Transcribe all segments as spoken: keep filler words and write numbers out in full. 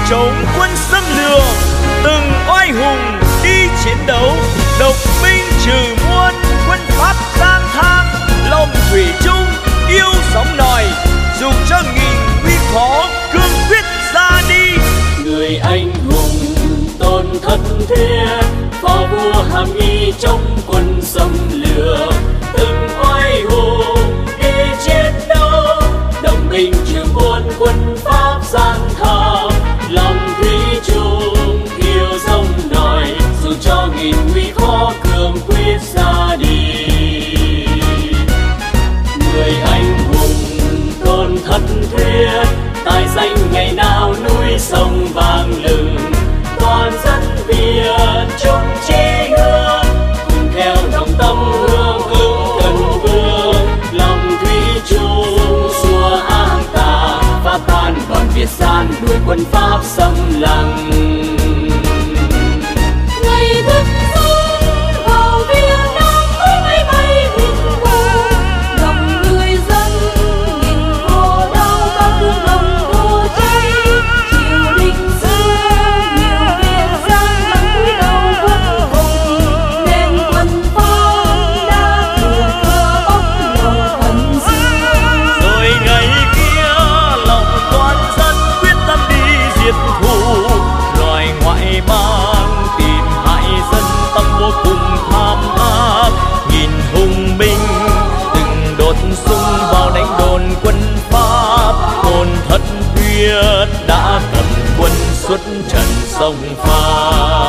chống quân xâm lược, từng oai hùng đi chiến đấu, độc binh trừ muôn, quân Pháp gian tham, lòng thủy chung yêu sóng nòi, dù cho nghìn nguy khó cương quyết ra đi. Người anh hùng tôn thất thiết, phò vua hàm nghi trong quân xâm lược, từng oai hùng đi chiến đấu, đồng binh trừ muôn, quân Pháp gian tham, lòng thủy chung yêu sông nòi, dù cho nghìn nguy khó cương quyết ra đi. Người anh hùng tôn thất thiết, tài danh ngày nào núi sông vang lừng, toàn dân Việt chung chí hướng, cùng theo đồng tâm hương hưng cần vương, lòng thủy chung xua ác tà, phá tan bọn Việt gian đuổi quân Pháp xâm lăng. Ngày thức giấc vào Việt Nam với máy bay hình vàng, lòng người dân nghìn khổ đau bao thương lòng vô cháy. Triều đình xưa nhiều Việt gian mang cúi đầu quân hùng, nên quân Pháp đã thừa cơ bóc lột thần xưa. Rồi ngày kia lòng toàn dân quyết tâm đi diệt thù, loài ngoại bang tìm hại dân tâm vô cùng tham ác. Nghìn hùng binh từng đột xung vào đánh đồn quân Pháp, tôn thất tuyết đã cầm quân xuất trận sông pha.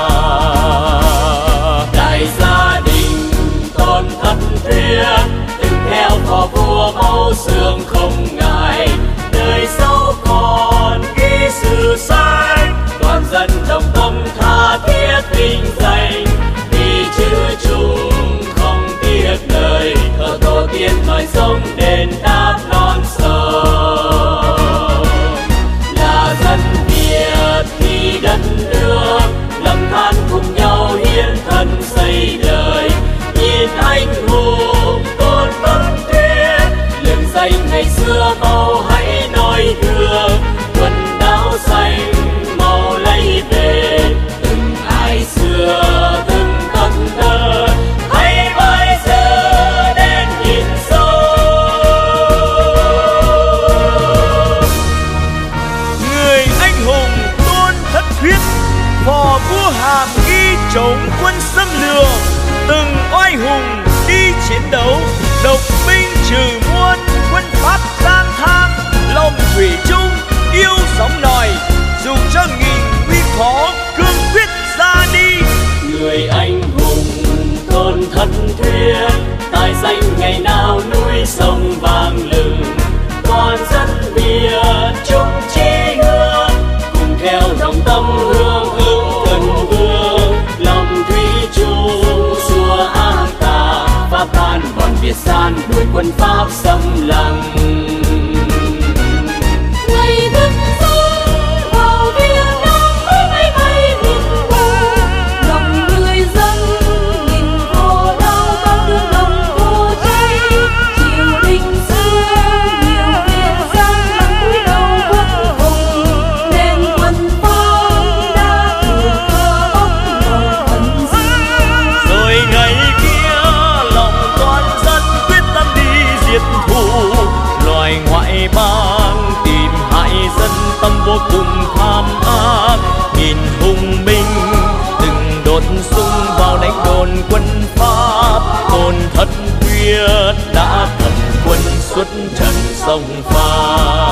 Đại gia đình tôn thất tuyết, từng theo phò vua máu xương không ngại, đời sau còn ghi sử sách, toàn dân đồng tâm tha thiết vinh danh, vì chữ chung không tiếc lời, thờ tổ tiên thời sống đền đáp non sông. Là dân Việt thì đất nước, lầm than cùng nhau hiến thân xây đời, nhìn anh hùng tôn thất tuyết, lừng danh ngày xưa mau hãy nói thương, quần đảo xanh màu lấy về, từng ai xưa từng tận tơ, hãy bây giờ đến nhìn sâu. Người anh hùng tôn thất thuyết, phò vua hàm nghi chống quân xâm lược, từng oai hùng đi chiến đấu, độc binh trừ muôn, quân Pháp gian tham, lòng thủy chung yêu sóng nòi, dù cho nghìn nguy khó cương quyết ra đi. Người anh hùng tôn thất thuyết, tài danh ngày nào núi sông vang lừng, toàn dân Việt chung chí hướng, cùng theo đồng tâm hương hưng cần vương, lòng thủy chung xua ác tà, phá tan bọn Việt gian đuổi quân Pháp xâm lăng. Ngày thức giấc vào Việt Nam với máy bay hình vàng, lòng người dân nghìn khổ đau bao thương lòng vô cháy. Triều đình xưa nhiều Việt gian mang cúi đầu quân hùng, nên quân Pháp đã thừa cơ bóc lột thần xưa. Rồi ngày kia lòng toàn dân quyết tâm đi diệt thù, loài ngoại bang tìm hại dân tâm vô cùng tham ác. Nghìn hùng binh từng đột xung vào đánh đồn quân Pháp, tôn thất tuyết đã cầm quân xuất trận sông pha.